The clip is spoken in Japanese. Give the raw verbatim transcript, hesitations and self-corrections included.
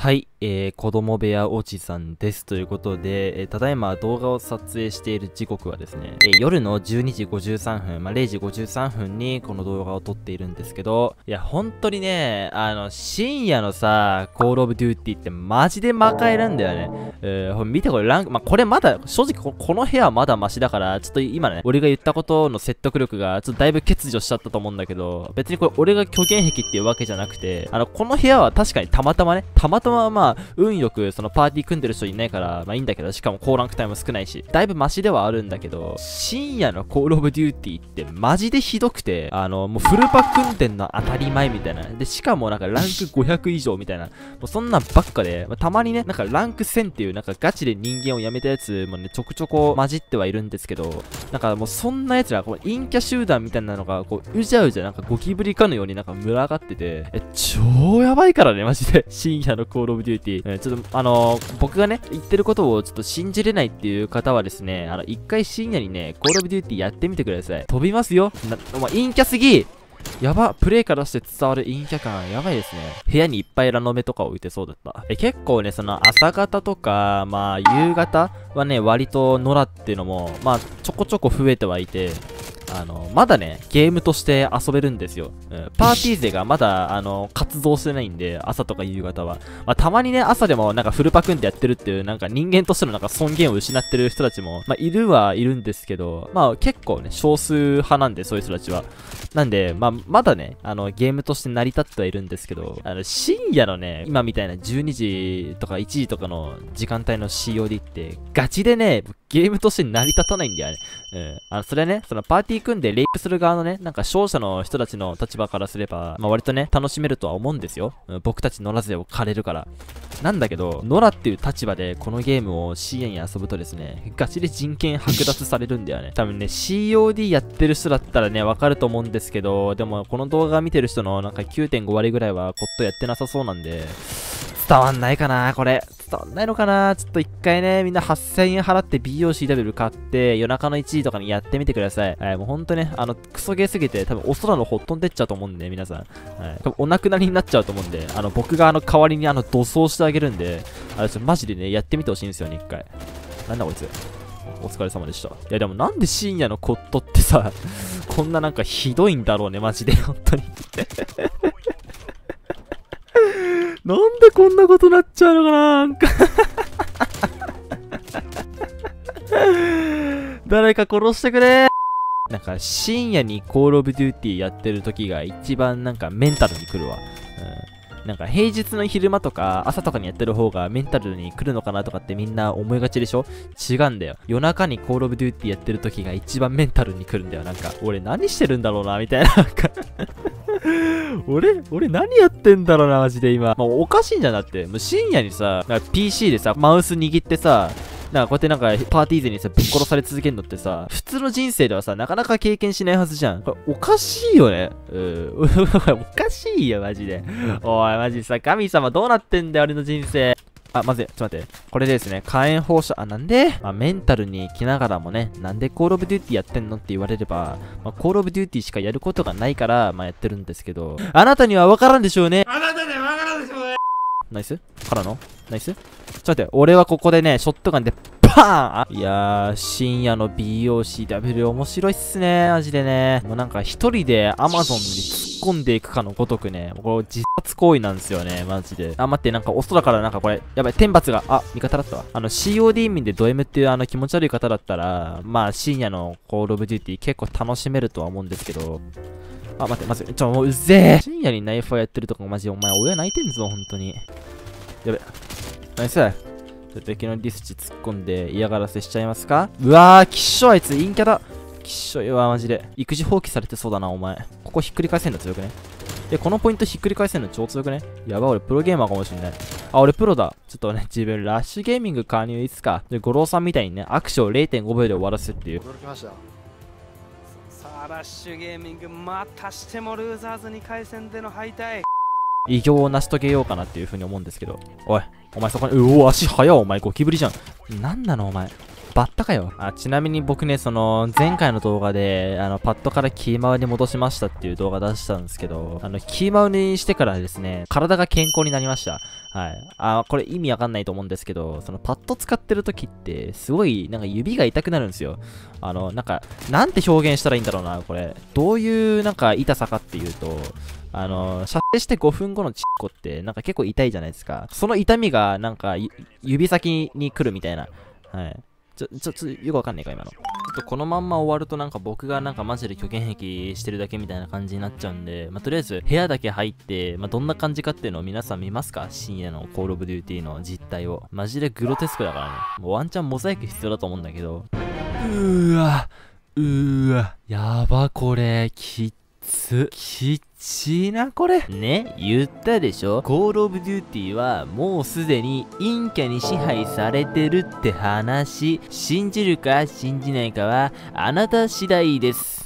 はい、えー、子供部屋おじさんです。ということで、えー、ただいま動画を撮影している時刻はですね、えー、夜のじゅうにじごじゅうさんぷん、まあ、れいじごじゅうさんぷんにこの動画を撮っているんですけど、いや、本当にね、あの、深夜のさ、コールオブデューティーってマジで魔界なんだよね。えー、見てこれ、ランク、まあ、これまだ、正直こ、この部屋はまだマシだから、ちょっと今ね、俺が言ったことの説得力が、ちょっとだいぶ欠如しちゃったと思うんだけど、別にこれ、俺が虚言癖っていうわけじゃなくて、あの、この部屋は確かにたまたまね、たまたままあ、運よくそのパーティー組んでる人いないから、まあいいんだけど、しかも高ランク帯も少ないし、だいぶマシではあるんだけど、深夜のコールオブデューティーってマジでひどくて、あの、もうフルパ組んでんの当たり前みたいな。で、しかもなんかランクごひゃく以上みたいな。もうそんなんばっかで、まあ、たまにね、なんかランクせんっていうなんかガチで人間を辞めたやつもね、ちょくちょこ混じってはいるんですけど、なんかもうそんなやつら、こう陰キャ集団みたいなのが、こう、うじゃうじゃなんかゴキブリかのようになんか群がってて、え、超やばいからね、マジで。深夜のコールオブデューティー。えちょっと、あのー、僕がね、言ってることをちょっと信じれないっていう方はですね、あの、一回深夜にね、コールオブデューティーやってみてください。飛びますよ。な、お前、陰キャすぎやば、プレイからして伝わる陰キャ感、やばいですね。部屋にいっぱいラノベとか置いてそうだった。え、結構ね、その朝方とか、まあ、夕方はね、割と野良っていうのも、まあ、ちょこちょこ増えてはいて、あの、まだね、ゲームとして遊べるんですよ。うん、パーティー勢がまだ、あの、活動してないんで、朝とか夕方は。まあ、たまにね、朝でもなんかフルパクンでやってるっていう、なんか人間としてのなんか尊厳を失ってる人たちも、まあ、いるはいるんですけど、まあ、結構ね、少数派なんで、そういう人たちは。なんで、まあ、まだね、あの、ゲームとして成り立ってはいるんですけど、あの、深夜のね、今みたいなじゅうにじとかいちじとかの時間帯の シーオーディー って、ガチでね、ゲームとして成り立たないんだよね。うん。あの、それはね、そのパーティー組んでレイプする側のね、なんか勝者の人たちの立場からすれば、まあ割とね、楽しめるとは思うんですよ。うん、僕たち野良勢を狩れるから。なんだけど、野良っていう立場でこのゲームを深夜に遊ぶとですね、ガチで人権剥奪されるんだよね。多分ね、シーオーディー やってる人だったらね、わかると思うんですけど、でもこの動画見てる人のなんか きゅうてんご 割ぐらいはコットやってなさそうなんで、伝わんないかなこれ。伝わんないのかなちょっと一回ね、みんなはっせんえん払って ビーオーシーダブリュー 買って、夜中のいちじとかにやってみてください。はい、もうほんとね、あの、クソゲーすぎて、多分お空の方飛んでっちゃうと思うんで、皆さん。はい。多分お亡くなりになっちゃうと思うんで、あの、僕があの、代わりにあの、土葬してあげるんで、あの、ちょマジでね、やってみてほしいんですよね、一回。なんだこいつ。お疲れ様でした。いや、でもなんで深夜のコットってさ、こんななんかひどいんだろうね、マジで、本当に。なんでこんなことなっちゃうのかななんか誰か殺してくれ。なんか深夜にコールオブデューティーやってる時が一番なんかメンタルに来るわ。うん、なんか平日の昼間とか朝とかにやってる方がメンタルに来るのかなとかってみんな思いがちでしょ。違うんだよ。夜中にコールオブデューティーやってる時が一番メンタルに来るんだよ。なんか俺何してるんだろうなみたいな。なんか俺俺何やってんだろうなマジで今。まあ、おかしいんじゃなくて、もう深夜にさ、なんか ピーシー でさ、マウス握ってさ、なんかこうやってなんかパーティー勢にさ、ぶっ殺され続けるのってさ、普通の人生ではさ、なかなか経験しないはずじゃん。これおかしいよね。うん。おかしいよ、マジで。おい、マジさ、神様どうなってんだよ、俺の人生。あ、まずい、ちょっと待って。これですね、火炎放射、あ、なんで、まあ、メンタルに来ながらもね、なんでコールオブデューティーやってんのって言われれば、まあ、コールオブデューティーしかやることがないから、まあ、やってるんですけど、あなたにはわからんでしょうね。あなたにはわからんでしょうね。ナイスからのナイスちょっと待って、俺はここでね、ショットガンで、パーンいやー、深夜の ビーオーシーダブリュー 面白いっすね、マジでね。もうなんか一人で Amazon に突っ込んでいくかのごとくね、これ自殺行為なんですよね、マジで。あ、待って、なんかお空からなんかこれ、やばい、天罰が、あ、味方だったわ。あの シーオーディー 民でド M っていうあの気持ち悪い方だったら、まあ深夜のコールオブデューティー結構楽しめるとは思うんですけど、あ、待って、まずい、ちょ、もううぜえ。深夜にナイファーやってるとかマジでお前親泣いてんぞ、ほんとに。やべ。ナイス。ちょっと敵のディスチ突っ込んで嫌がらせしちゃいますか。うわー、きっしょあいつ陰キャだ。きっしょいわ、マジで。育児放棄されてそうだな、お前。ここひっくり返せんの強くね。え、このポイントひっくり返せんの超強くね。やば、俺プロゲーマーかもしんない。あ、俺プロだ。ちょっとね、自分ラッシュゲーミング加入いつか。で、五郎さんみたいにね、アクション れいてんごびょうで終わらせるっていう。 驚きました。さあ、ラッシュゲーミング、またしてもルーザーズに回戦での敗退。 偉業を成し遂げようかなっていう風に思うんですけど。おい、お前そこに、うお、足早っ、お前ゴキブリじゃん。なんなのお前。 バッタかよ。あ、ちなみに僕ね、その、前回の動画で、あの、パッドからキーマウに戻しましたっていう動画出したんですけど、あの、キーマウにしてからですね、体が健康になりました。はい。あ、これ意味わかんないと思うんですけど、そのパッド使ってる時って、すごい、なんか指が痛くなるんですよ。あの、なんか、なんて表現したらいいんだろうな、これ。どういう、なんか、痛さかっていうと、あの、射精してごふんごのチッコって、なんか結構痛いじゃないですか。その痛みが、なんか、指先に来るみたいな。はい。ちょ、ちょ、ちょ、よくわかんないか、今の。ちょっとこのまんま終わるとなんか僕がなんかマジで虚言癖してるだけみたいな感じになっちゃうんで、まあ、とりあえず部屋だけ入って、まあ、どんな感じかっていうのを皆さん見ますか？深夜のコールオブデューティーの実態を。マジでグロテスクだからね。もうワンチャンモザイク必要だと思うんだけど。うーわ、うーわ、やばこれ、きっつ、きっちーなこれ。ね、言ったでしょ？コールオブデューティーはもうすでに陰キャに支配されてるって話。信じるか信じないかはあなた次第です。